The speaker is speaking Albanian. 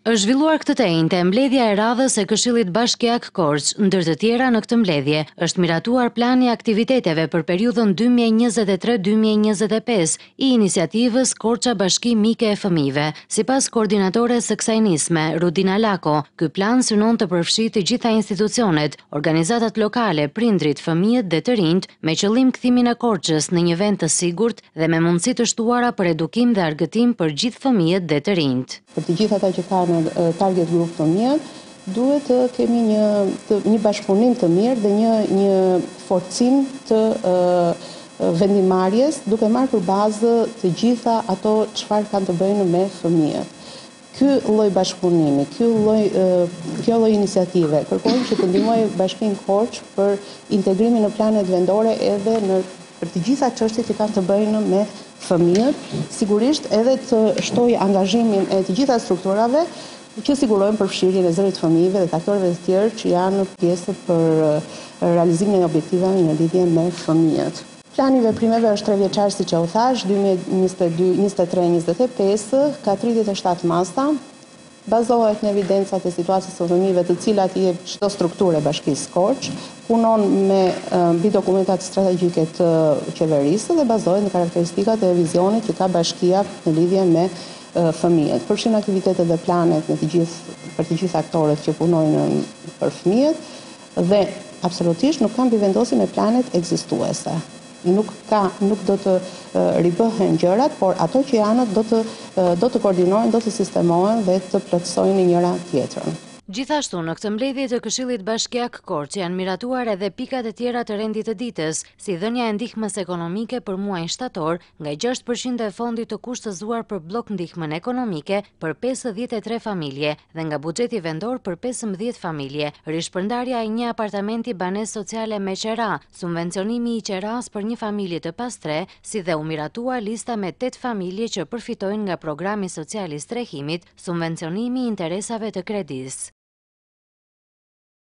Është zhvilluar këtë të njëjtë mbledhja e radhës e Këshillit Bashkiak Korç, ndër të tjera në këtë mbledhje është miratuar plani i aktiviteteve për periudhën 2023-2025 i iniciativës Korça Bashki Mike e Fëmijëve. Sipas koordinatores së kësaj nisme, Rudina Lako, ky plan synon të përfshijë të gjitha institucionet, organizatat lokale, prindrit, fëmijët dhe të rinjt, me qëllim kthimin e Korçës në një vend të sigurt dhe me mundësi të shtuara për edukim dhe argëtim për gjithë fëmijët dhe të rinjt. Për të gjithë ata që kanë target grup fëmijë, duhet të kemi një bashkëpunim të mirë dhe një forcim të vendimarrjes, duke marrë për bazë të gjitha ato çfarë kanë të bëjnë me fëmijët. Ky lloj bashkëpunimi, kjo lloj iniciative kërkojnë që të ndihmojë Bashkinë Korç për integrimin në planet vendore edhe për të gjitha çështjet që kanë të bëjnë me fëmijët, sigurisht edhe të shtojë angazhimin e të gjitha strukturave që sigurojnë përfshirjen e zërit fëmijëve dhe të aktorëve të tjerë që janë pjesë për realizimin e objektivave në lidhje me fëmijët. Plani i veprimeve është 3 vjeçar, siç e u thash, 2022-2023-2025, ka 37 masa, bazohet në evidencat e situatës së fëmijëve të cilat i jep çdo strukturë e Bashkisë Korç, punon mbi dokumentat strategjike të qeverisë dhe bazohet në karakteristikat e vizionit që ka bashkia në lidhje me fëmijët. Përfshin aktivitetet dhe planet për të gjithë aktorët që punojnë për fëmijët dhe absolutisht nuk kanë bivendosi me planet ekzistuese. Nuk do të ribëhen gjërat, por ato që janë do të koordinohen, do të sistemohen dhe të plotësojnë njëra tjetrën. Gjithashtu, në këtë mbledhje të Këshillit Bashkiak Korç janë miratuar edhe pikat e tjera të rendit të ditës, si dhënia e ndihmës ekonomike për muajin shtator nga 6% e fondit të kushtëzuar për blok ndihmën ekonomike për 53 familje dhe nga buxheti vendor për 15 familje, rishpërndarja e një apartamenti banesë sociale me qera, subvencionimi i qeras për një familje të pastre, si dhe u miratua lista me 8 familje që përfitojnë nga programi social i strehimit, subvencionimi i interesave të kredisë.